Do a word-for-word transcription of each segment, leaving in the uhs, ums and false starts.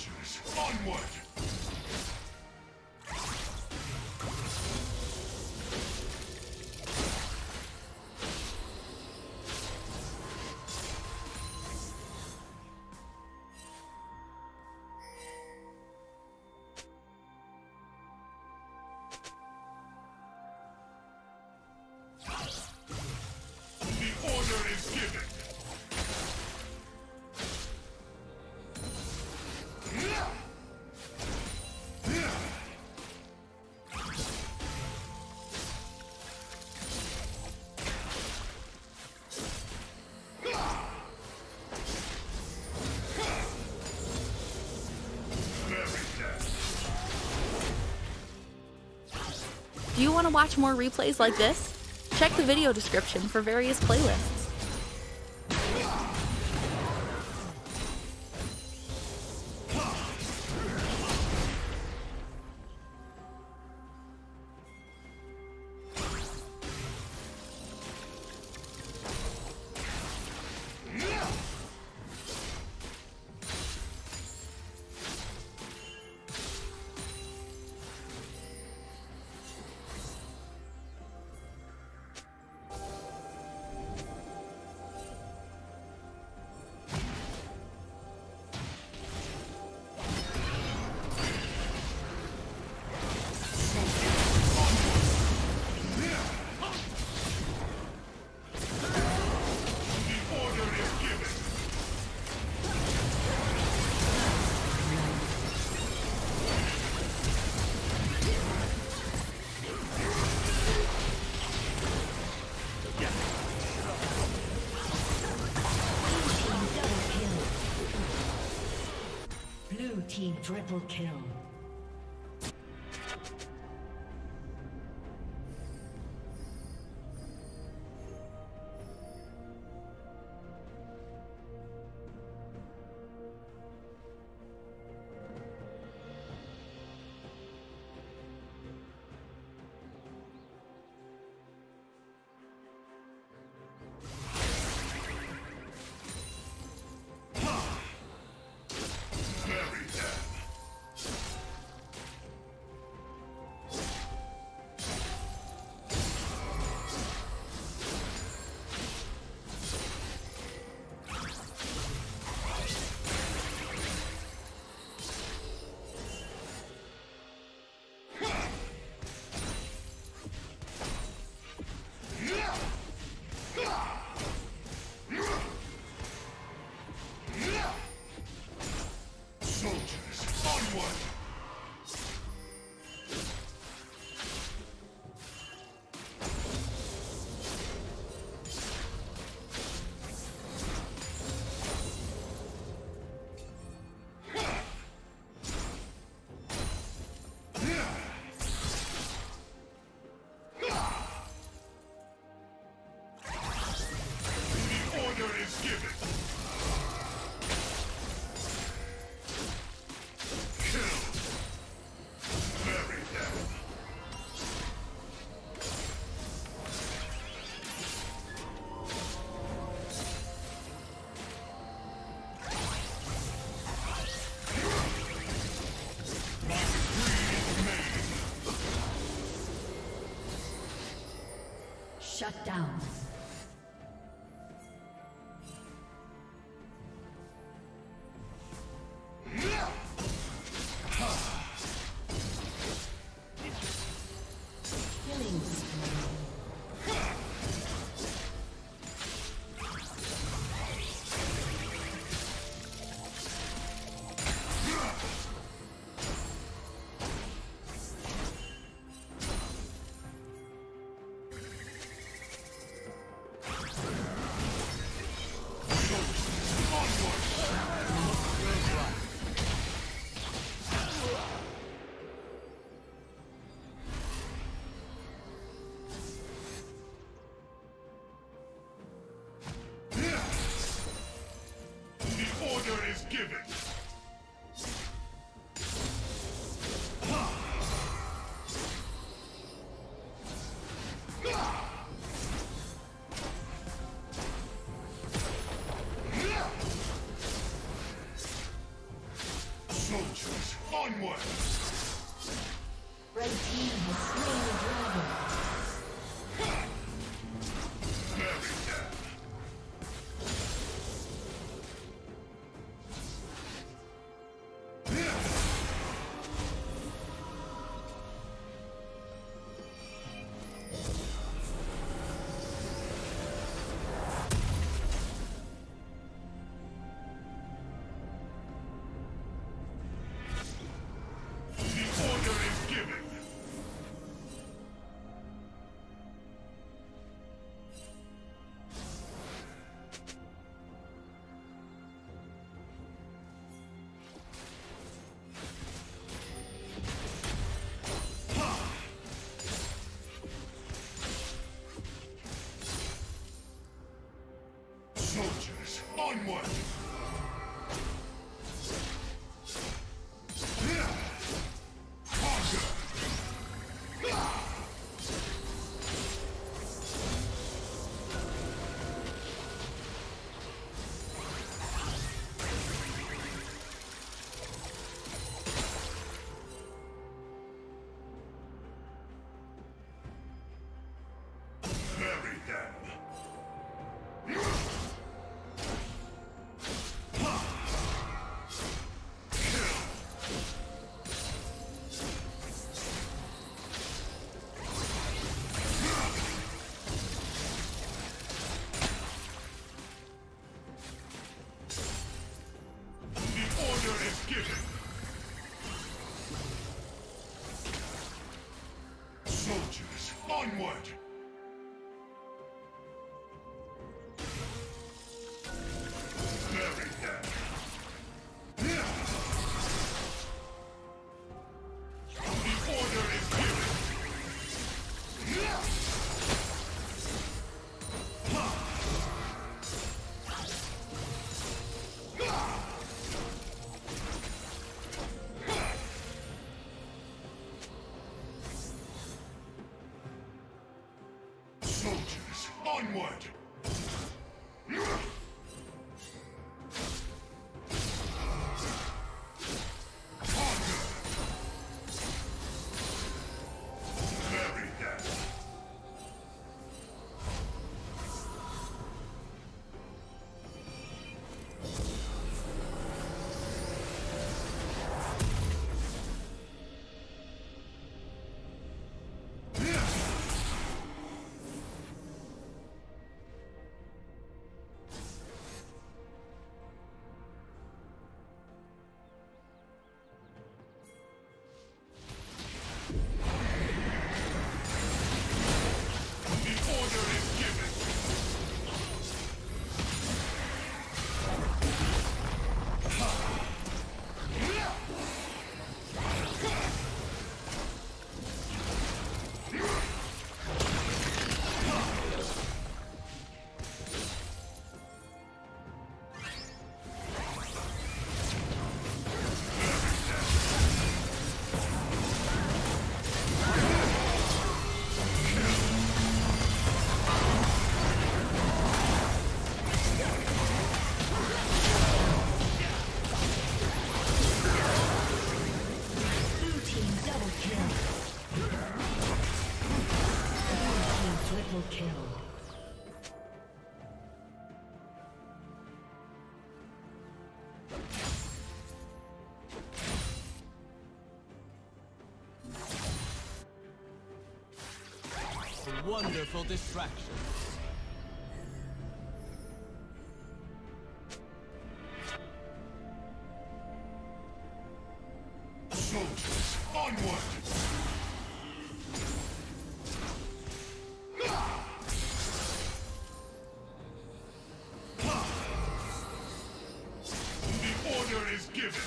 Soldiers, onward! The order is given! Do you want to watch more replays like this? Check the video description for various playlists. Team triple kill. Shut down. Soldiers, onward! Red team has slain the dragon. Bury them! Soldiers, onward! Conquer! Bury them! Soldiers, onward! Bury them! The order is given! Soldiers, onward! Conquer! Bury them! Wonderful distraction. Soldiers, onward! The order is given!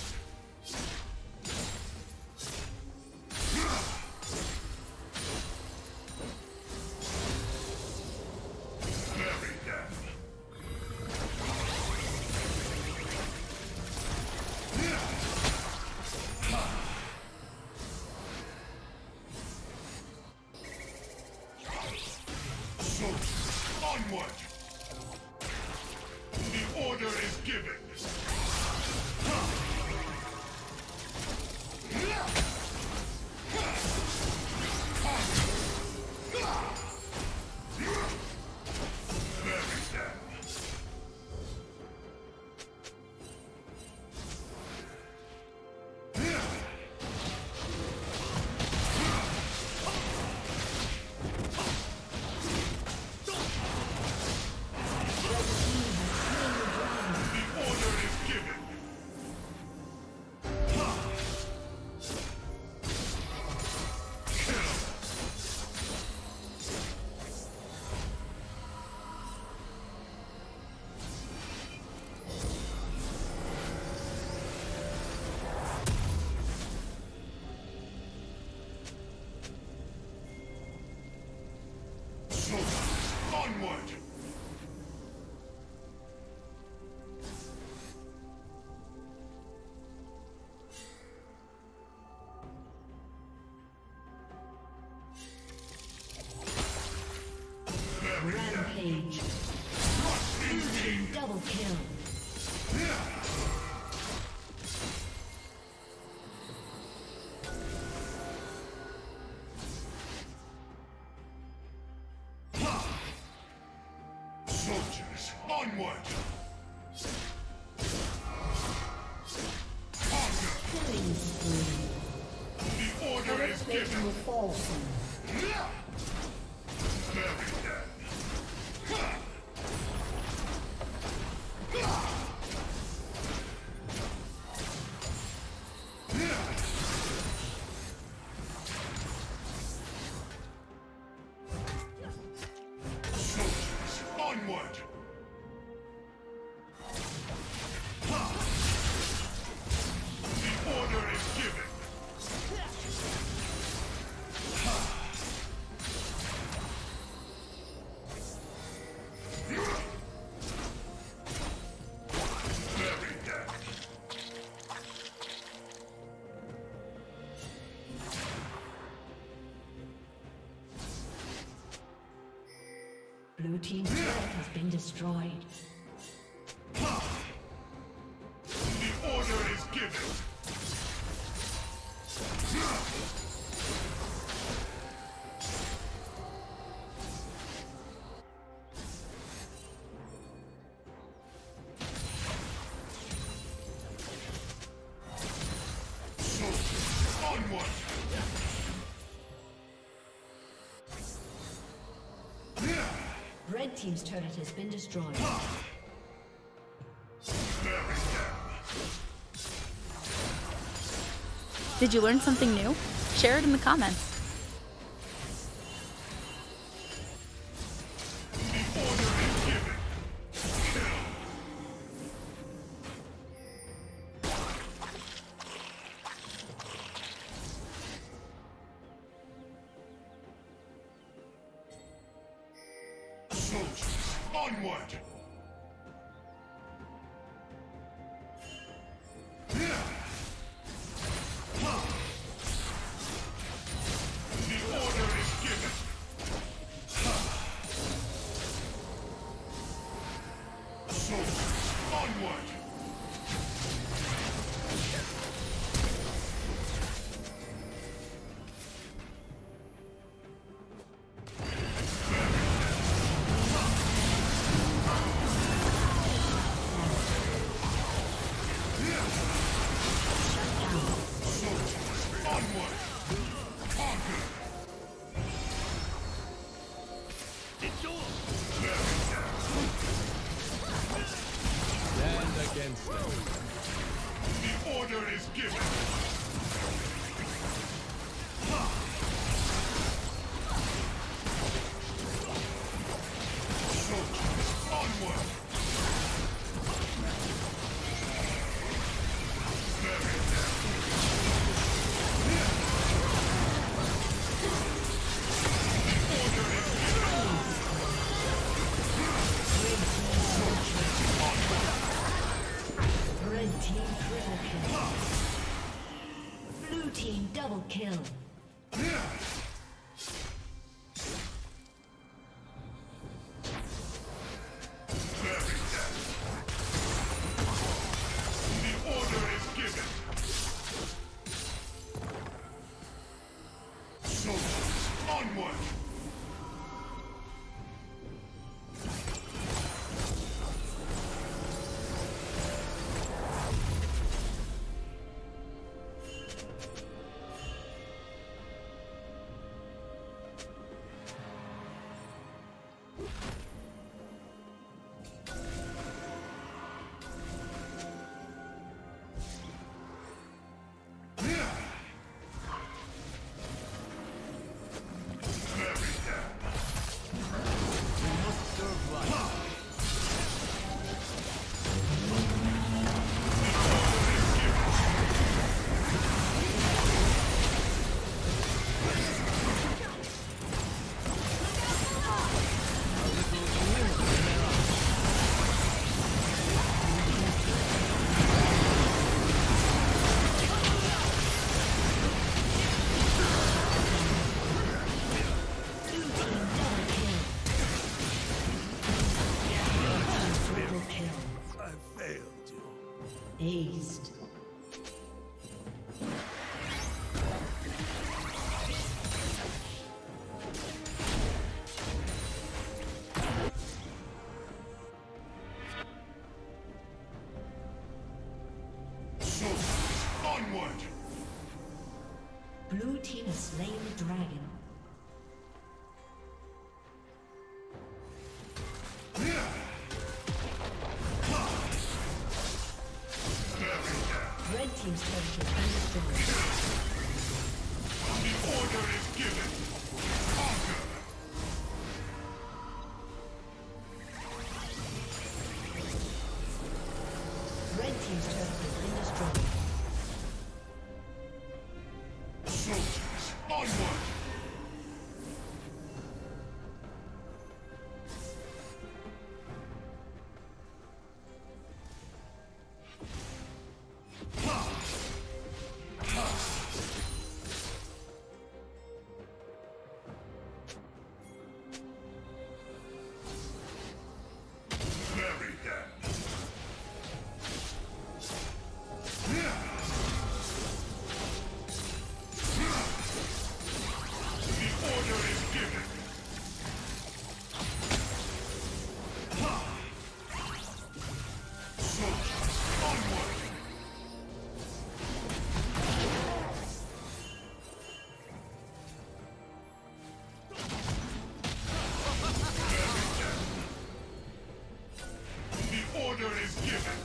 Bury them! Soldiers, onward! The order is given! Onward! Killing spree. The order is Turret given! will fall soon. Very dead! Soldiers, onward! The order is given! Very dead! Blue team's turret has been destroyed. The order is given! Soldiers, onward! Red team's turret has been destroyed. Very dead! Did you learn something new? Share it in the comments. The order is given! Kill! Soldiers, onward! The order is given! Soldiers, onward! Soldiers, onward! Conquer! Very dead! Stand against them. The order is given! Soldiers, onward! Very dead! The order is given! Soldiers, onward! Red team triple kill. Blue team double kill. Very dead! The order is given! Soldiers, onward! Onward! Blue team has slain the dragon. Red team's turret has been destroyed. The order is given. Conquer! Red team's turret has been destroyed. Soldiers, onward! Bury them. The order is given. Soldiers, onward! The order is given.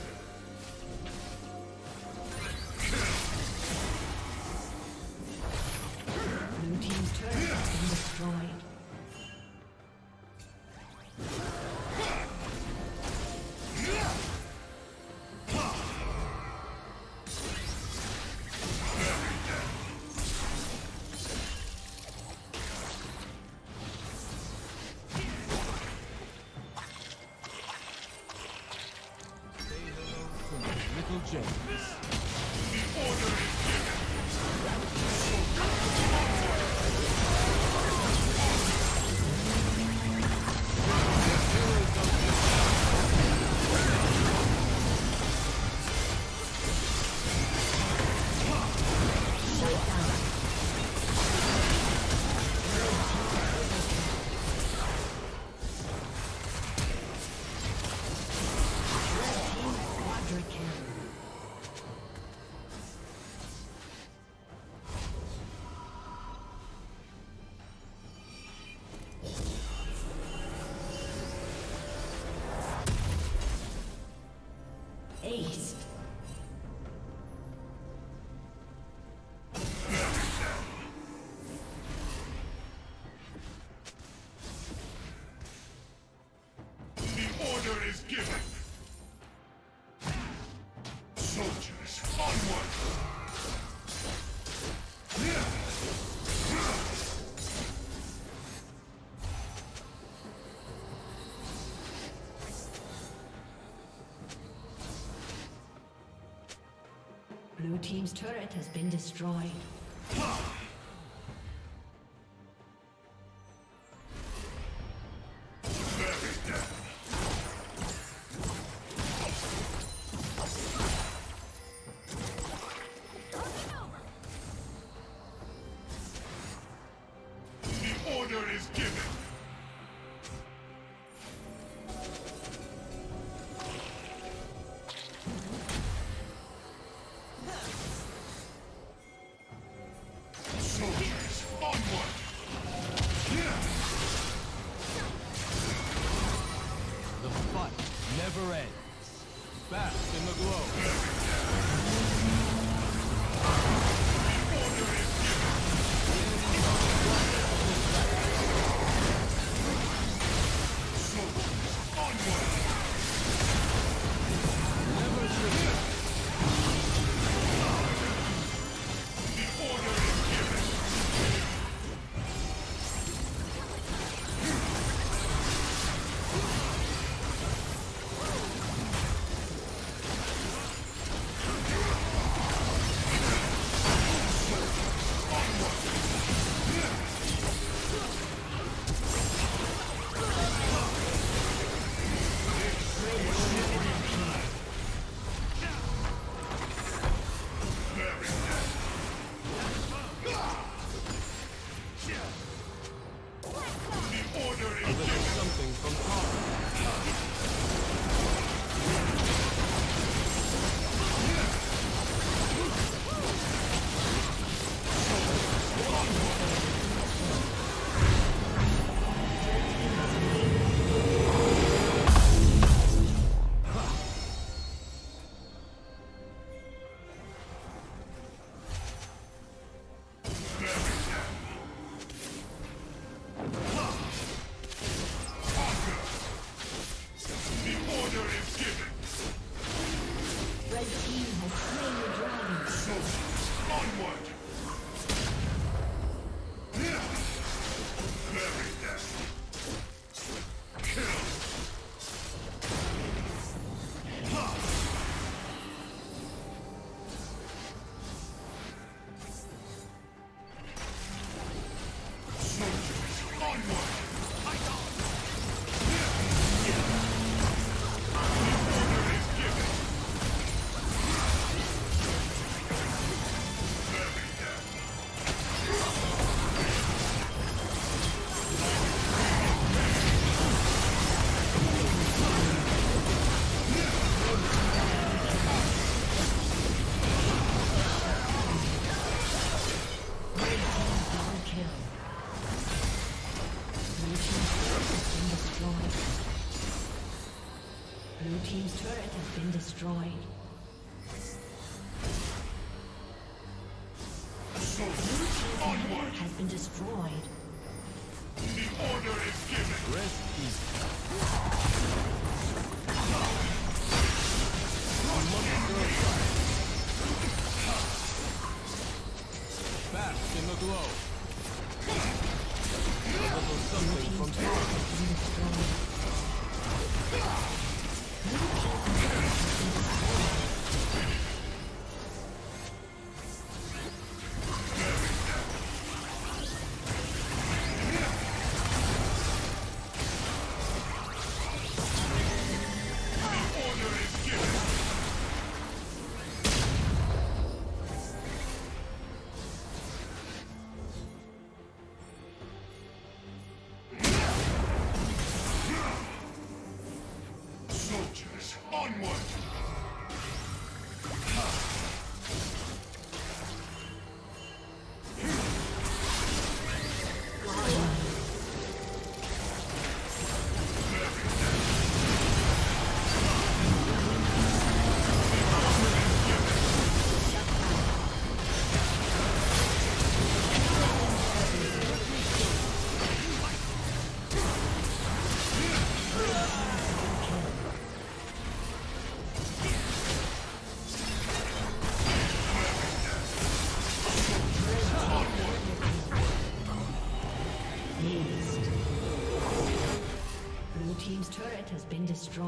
Blue team's turret has been destroyed. Say hello to my little James. The order is given. Quadrakill. Ace. The order is given. Soldiers, onward! Blue team's turret has been destroyed. Bury them. The order is given. Onward! Bury them! Kill! Soldiers, onward! Blue team's turret has been destroyed. Blue team's turret has been destroyed. The order is given. Rest easy. Fast in the glow. A little something from far. Soldiers, onward! Blue team's turret has been destroyed.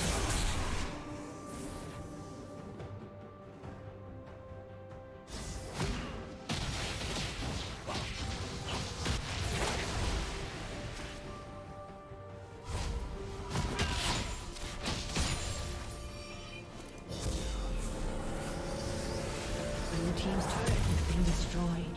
Blue team's turret has been destroyed.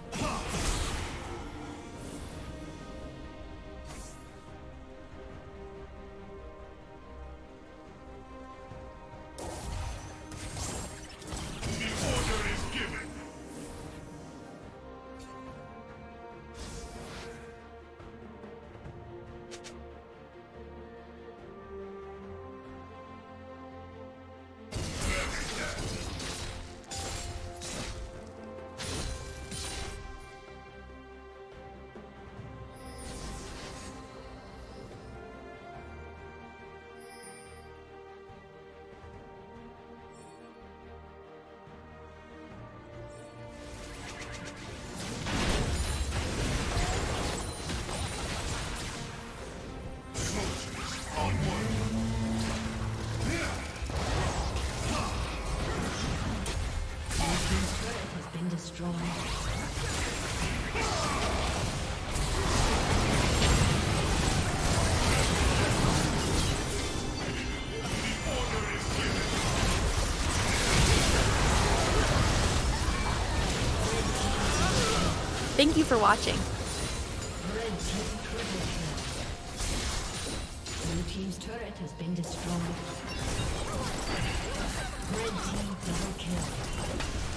Destroyed. Thank you for watching. Red team triple kill. Blue team's turret has been destroyed. Red team double kill.